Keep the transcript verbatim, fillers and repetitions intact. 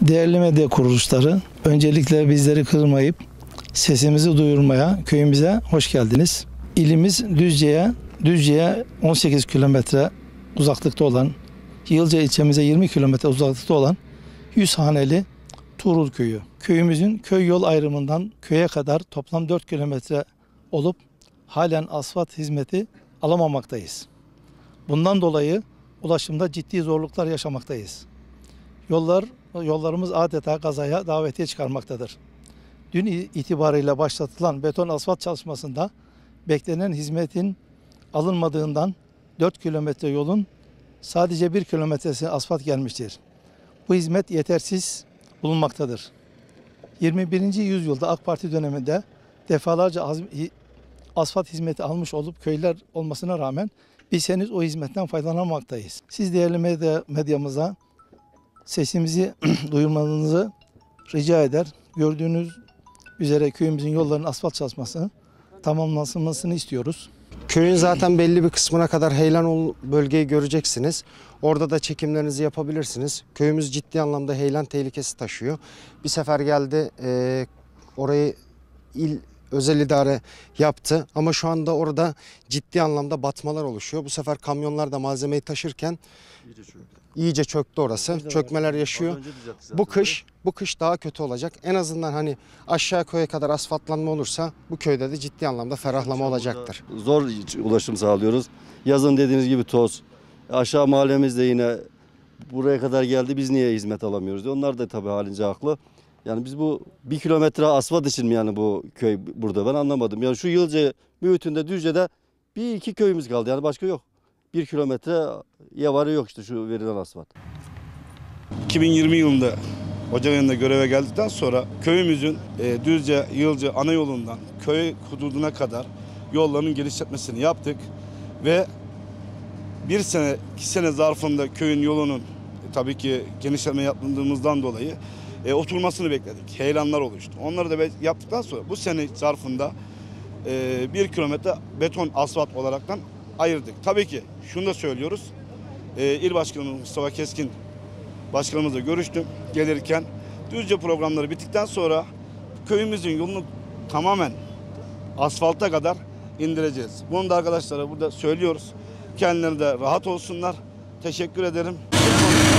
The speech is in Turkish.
Değerli medya kuruluşları, öncelikle bizleri kırmayıp sesimizi duyurmaya, köyümüze hoş geldiniz. İlimiz Düzce'ye, Düzce'ye on sekiz kilometre uzaklıkta olan, Yılca ilçemize yirmi kilometre uzaklıkta olan yüz haneli Tuğrul Köyü. Köyümüzün köy yol ayrımından köye kadar toplam dört kilometre olup halen asfalt hizmeti alamamaktayız. Bundan dolayı ulaşımda ciddi zorluklar yaşamaktayız. Yollar, yollarımız adeta kazaya davetiye çıkarmaktadır. Dün itibariyle başlatılan beton asfalt çalışmasında beklenen hizmetin alınmadığından dört kilometre yolun sadece bir kilometresi asfalt gelmiştir. Bu hizmet yetersiz bulunmaktadır. yirmi birinci yüzyılda AK Parti döneminde defalarca asfalt hizmeti almış olup köyler olmasına rağmen biz henüz o hizmetten faydalanamaktayız. Siz değerli medya, medyamıza sesimizi duyurmanızı rica eder. Gördüğünüz üzere köyümüzün yollarının asfalt çalışmasını tamamlanmasını istiyoruz. Köyün zaten belli bir kısmına kadar heyelan bölgeyi göreceksiniz. Orada da çekimlerinizi yapabilirsiniz. Köyümüz ciddi anlamda heyelan tehlikesi taşıyor. Bir sefer geldi e, orayı il özel idare yaptı ama şu anda orada ciddi anlamda batmalar oluşuyor. Bu sefer kamyonlar da malzemeyi taşırken iyice çöktü, iyice çöktü orası. Çökmeler yaşıyor. Bu kış bu kış daha kötü olacak. En azından hani aşağı köye kadar asfaltlanma olursa bu köyde de ciddi anlamda ferahlama olacaktır. Zor ulaşım sağlıyoruz. Yazın dediğiniz gibi toz. Aşağı mahallemizde yine buraya kadar geldi. Biz niye hizmet alamıyoruz diye. Onlar da tabii halince haklı. Yani biz bu bir kilometre asfalt için mi yani bu köy burada, ben anlamadım. Yani şu Yılca büyütünde Düzce'de bir iki köyümüz kaldı, yani başka yok. Bir kilometreye varı yok işte şu verilen asfalt. iki bin yirmi yılında Ocak ayında göreve geldikten sonra köyümüzün e, Düzce Yılca ana yolundan köy hududuna kadar yolların genişletmesini yaptık ve bir sene iki sene zarfında köyün yolunun e, tabii ki genişletme yaptığımızdan dolayı E, oturmasını bekledik. Heyelanlar oluştu. Onları da yaptıktan sonra bu sene zarfında e, bir kilometre beton asfalt olaraktan ayırdık. Tabii ki şunu da söylüyoruz. E, İl Başkanımız Mustafa Keskin Başkanımızla görüştüm. Gelirken Düzce programları bittikten sonra köyümüzün yolunu tamamen asfalta kadar indireceğiz. Bunu da arkadaşlara burada söylüyoruz. Kendileri de rahat olsunlar. Teşekkür ederim.